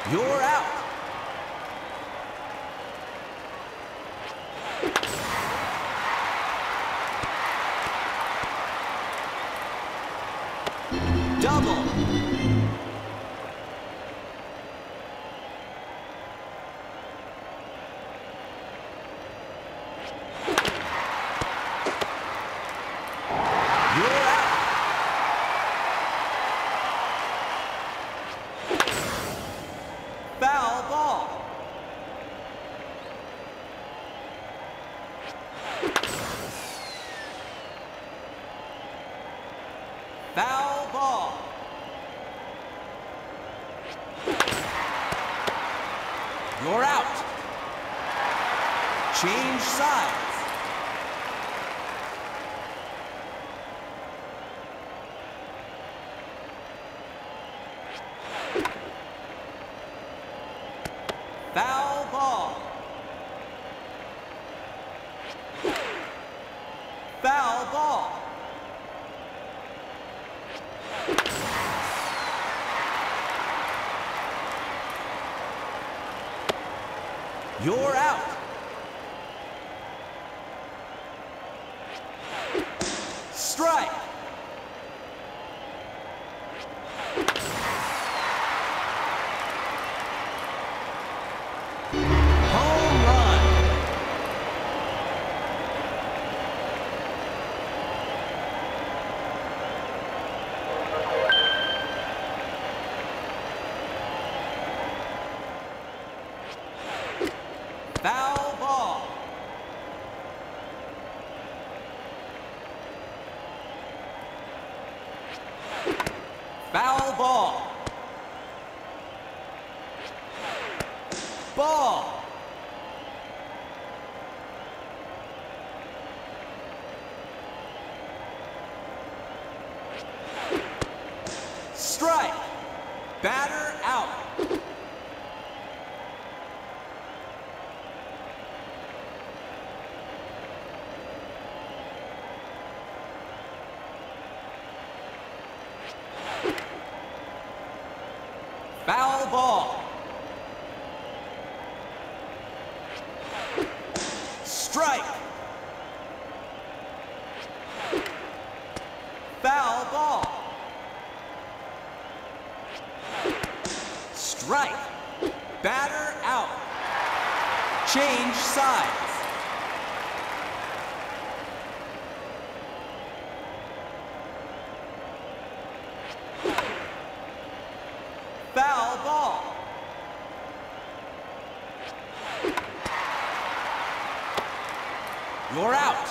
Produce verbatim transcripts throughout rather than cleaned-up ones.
You're out. Double. You're out. Foul ball. Foul ball. You're out. Change sides. Foul ball. Foul ball. You're out. Strike. Home run. Foul ball. Foul ball. Ball. Strike. Batter out. Foul ball. Strike. Foul ball. Strike. Batter out. Change sides. Foul ball. You're out.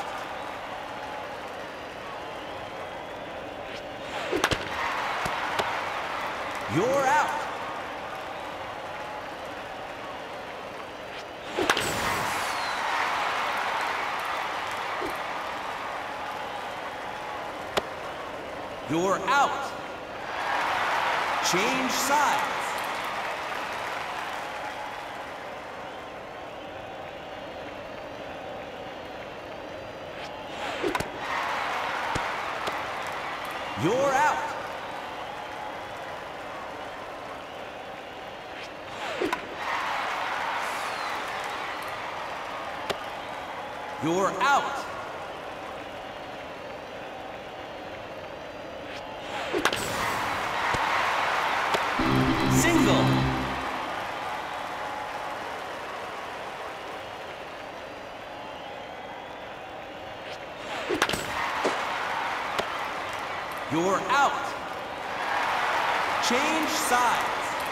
You're out. You're out. Change sides. You're out. You're out. Single. You're out. Change sides.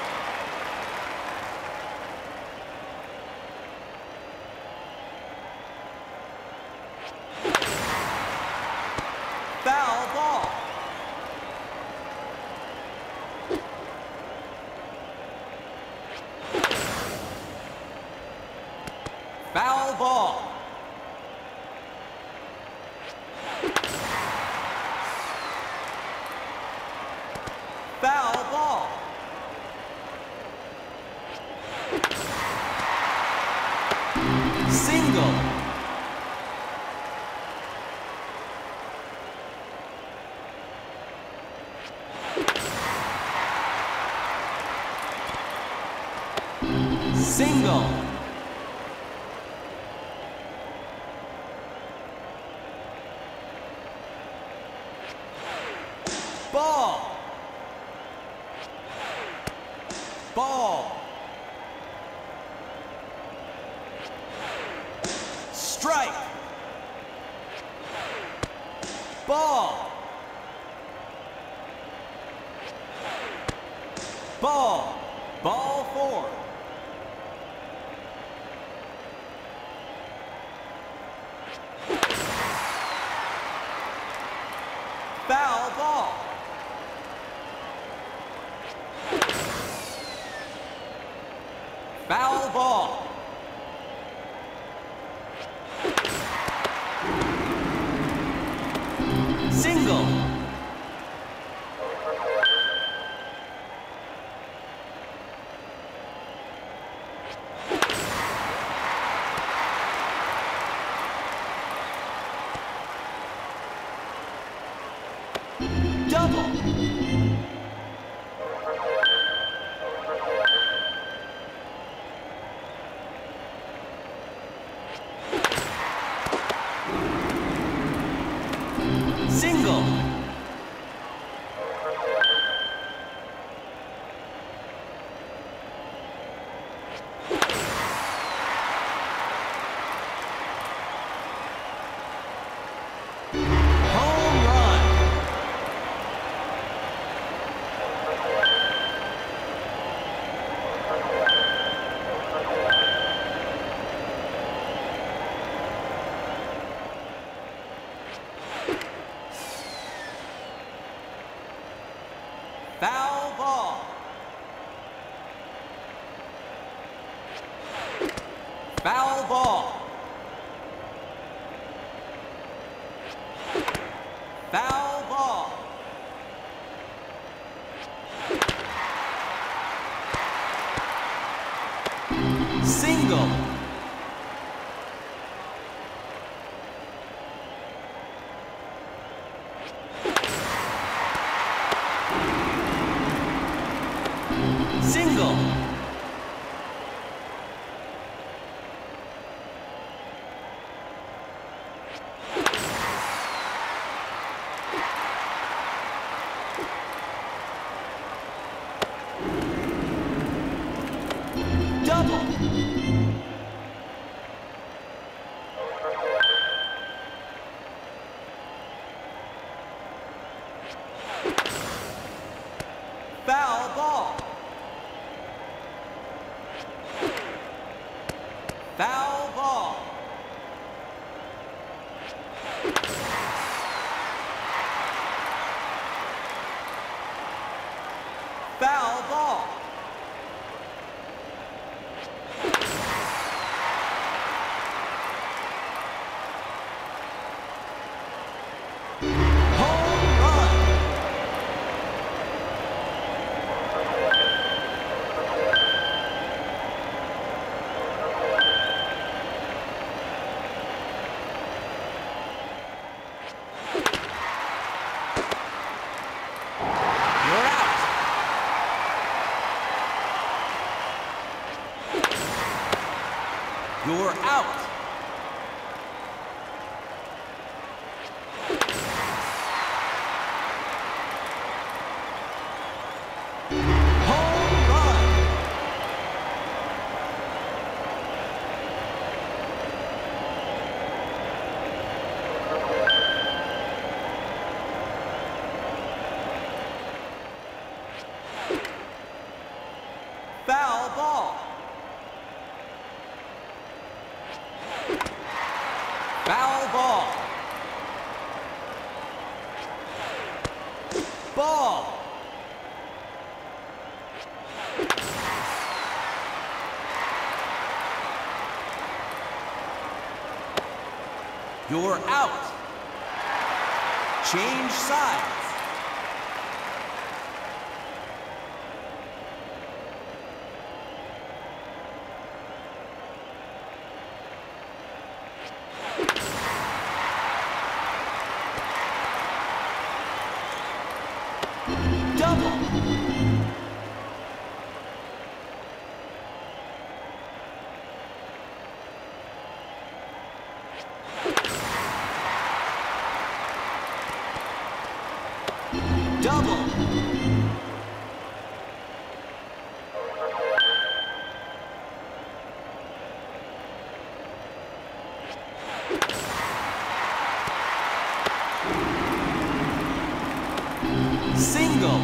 Foul ball. Foul ball. Foul ball. Single. Ball. Ball. Strike. Ball. Ball. Ball four. Foul ball. Foul ball. Single. Double. Single. Home run. Foul ball. Foul ball. Foul ball. Single. Single. Double. Foul ball. Foul ball. Foul ball. Home run. You're out. You're out. Home run. Foul ball. Foul ball. Ball. You're out. Change sides. Double. Double. Single.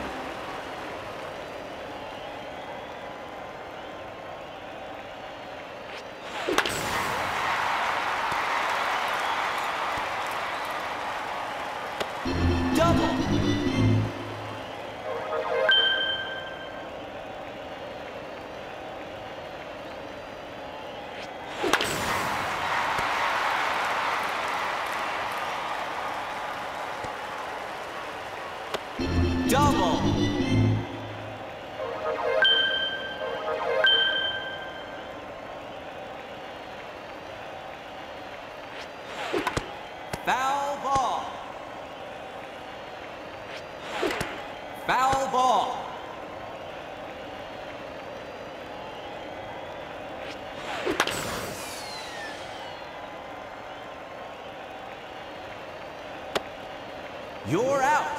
Double. Double. Foul ball. Foul ball. You're out.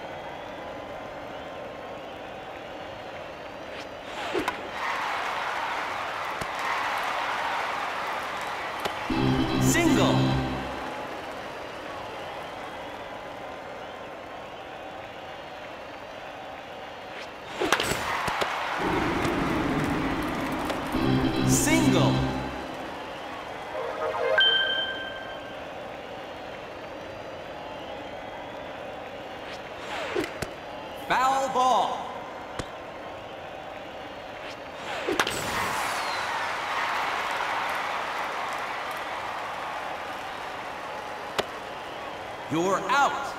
Single. Single. Foul ball. You're out.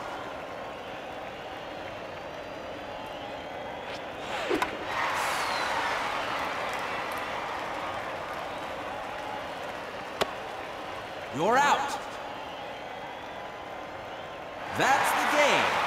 You're out. That's the game.